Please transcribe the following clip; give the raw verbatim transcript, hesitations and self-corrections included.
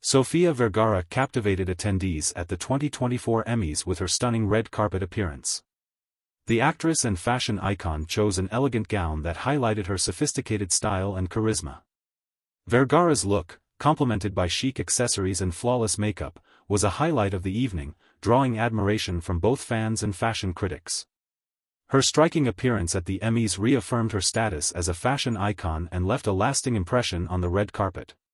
Sofia Vergara captivated attendees at the twenty twenty-four Emmys with her stunning red carpet appearance. The actress and fashion icon chose an elegant gown that highlighted her sophisticated style and charisma. Vergara's look, complemented by chic accessories and flawless makeup, was a highlight of the evening, drawing admiration from both fans and fashion critics. Her striking appearance at the Emmys reaffirmed her status as a fashion icon and left a lasting impression on the red carpet.